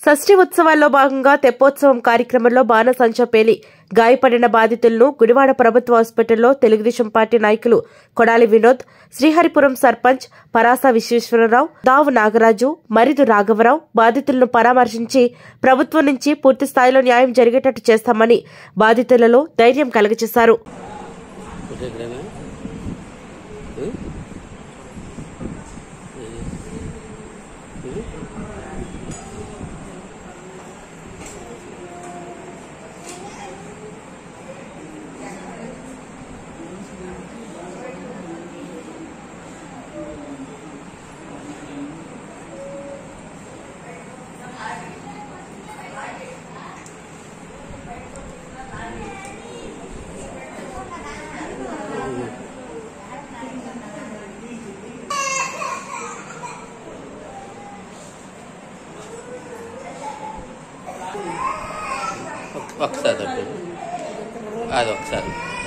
షష్ఠి ఉత్సవాల్లో భాగంగా తెప్పోత్సవం కార్యక్రమంలో బాణసంచా పేలి గాయపడిన బాధితులను గుడివాడ ప్రభుత్వ హాస్పిటల్లో తెలుగుదేశం పార్టీ నాయకులు కొడాలి వినోద్, శ్రీహరిపురం సర్పంచ్ పరాస విశ్వేశ్వరరావు, దావు నాగరాజు, మరిదు రాఘవరావు బాధితులను పరామర్శించి ప్రభుత్వం నుంచి పూర్తి స్థాయిలో న్యాయం జరిగేటట్టు చేస్తామని బాధితులలో ధైర్యం కలుగజేశారు. ఒకసారి అది ఒకసారి